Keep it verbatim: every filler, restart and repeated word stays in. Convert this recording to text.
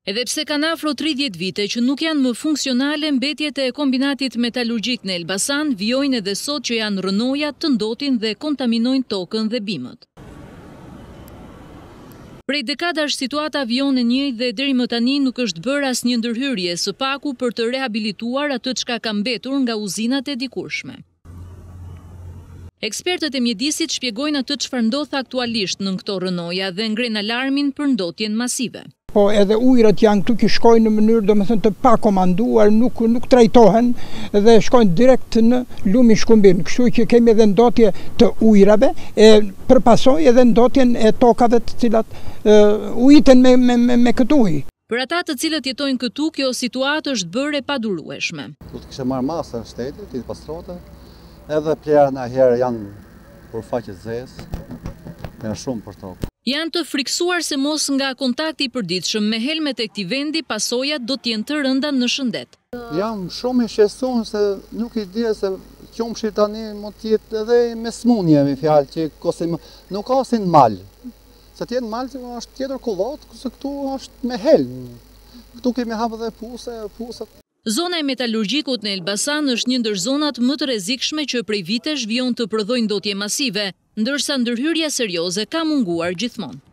Edhe pse kanë afro tridhjetë vite që nuk janë më funksionale, mbetjet e kombinatit metalurgjik në Elbasan vijojnë edhe sot që janë rënoja të ndotin dhe kontaminojnë tokën dhe bimët. Prej dekadash situata vijon e njëjtë dhe deri më tani nuk është bërë asnjë ndërhyrje së paku për të rehabilituar atë çka ka mbetur nga uzinat e dikurshme. Ekspertët e mjedisit shpjegojnë atë çfarë ndodh aktualisht në këto rënoja dhe ngren alarmin për ndotjen masive. Po edhe ujrat janë këtu që shkojnë në mënyrë domethënë të pakomanduar, nuk nuk trajtohen dhe shkojnë direkt në lumin Shkumbin. Kështu që kemi edhe ndotje të ujrave, e përpasoj edhe ndotjen e tokave të cilat uh, ujiten me, me, me, me këtë ujë. Për ata të cilët jetojnë këtu, kjo situatë është bërë e padurueshme. Du të kishte marrë masë në shtetit, i pastrote, edhe plera në herë janë për faqe zezë, janë shumë për tokë. Janë të friksuar se mos nga kontakti i përditshëm me helmet e këtij vendi, pasojat do t'jenë të rënda në shëndet. Jam shumë i shqetësuar se nuk i di se qumshi tani mund të jetë edhe me smundje, me fjalë që ose nuk ka si në mal. Se të jetë në mal është tjetër kullot, se këtu është me helm. Këtu kemi hapë dhe puse, pusat. Zona e metalurgjikut në Elbasan është një ndër zonat më të rrezikshme që prej vitesh vijon të prodhojnë ndotje masive, ndërsa ndërhyrja serioze ka munguar gjithmonë.